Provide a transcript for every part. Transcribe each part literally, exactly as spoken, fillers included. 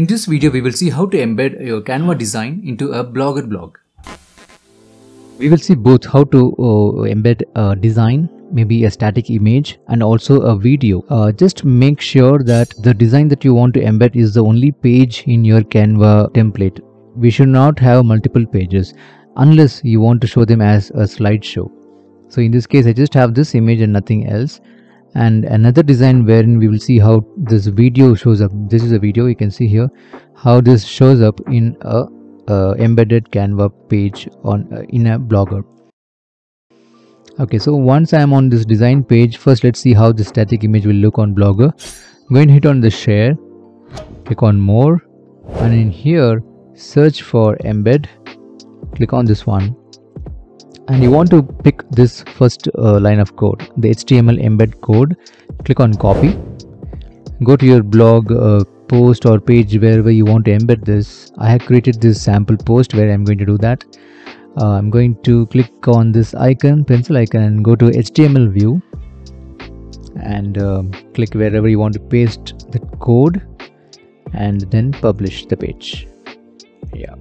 In this video, we will see how to embed your Canva design into a Blogger blog. We will see both how to uh, embed a design, maybe a static image, and also a video. Uh, just make sure that the design that you want to embed is the only page in your Canva template. We should not have multiple pages unless you want to show them as a slideshow. So in this case, I just have this image and nothing else. And another design wherein we will see how this video shows up. This is a video, you can see here how this shows up in a uh, embedded Canva page on uh, in a Blogger. Okay, so once I am on this design page, first let's see how the static image will look on Blogger. Go and hit on the share, click on more, and in here search for embed, click on this one. And you want to pick this first uh, line of code, the H T M L embed code. Click on copy. Go to your blog uh, post or page wherever you want to embed this. I have created this sample post where I'm going to do that. Uh, I'm going to click on this icon, pencil icon, and go to H T M L view and uh, click wherever you want to paste the code and then publish the page. Yeah.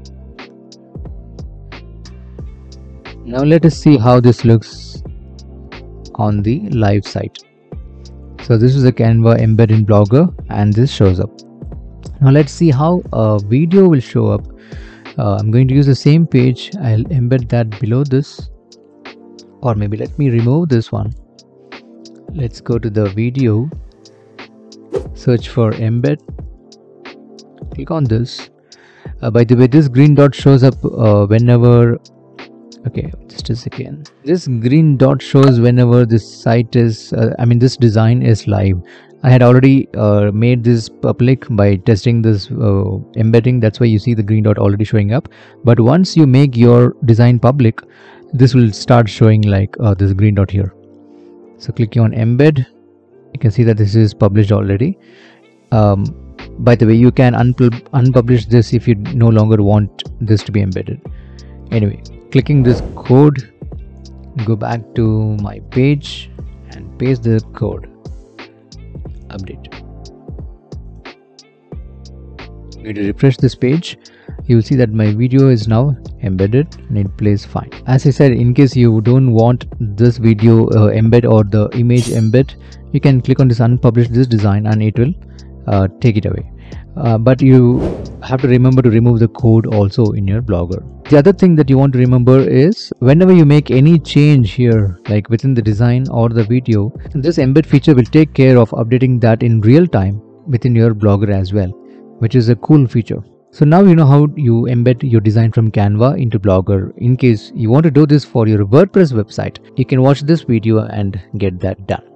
Now let us see how this looks on the live site. So this is a Canva embed in Blogger and this shows up. Now let's see how a video will show up. Uh, I'm going to use the same page. I'll embed that below this, or maybe let me remove this one. Let's go to the video, search for embed, click on this. Uh, by the way, this green dot shows up uh, whenever okay just a second this green dot shows whenever this site is uh, I mean this design is live. I had already uh, made this public by testing this uh, embedding. That's why you see the green dot already showing up. But once you make your design public, this will start showing like uh, this green dot here. So clicking on embed, you can see that this is published already. Um, by the way, you can unpub unpublish this if you no longer want this to be embedded. Anyway, clicking this code, go back to my page and paste the code. Update. I'm going to refresh this page. You will see that my video is now embedded and it plays fine. As I said, in case you don't want this video uh, embed or the image embed, you can click on this unpublish this design and it will uh, take it away. Uh, but you have to remember to remove the code also in your Blogger. The other thing that you want to remember is whenever you make any change here, like within the design or the video, this embed feature will take care of updating that in real time within your Blogger as well, which is a cool feature. So now you know how you embed your design from Canva into Blogger. In case you want to do this for your WordPress website, you can watch this video and get that done.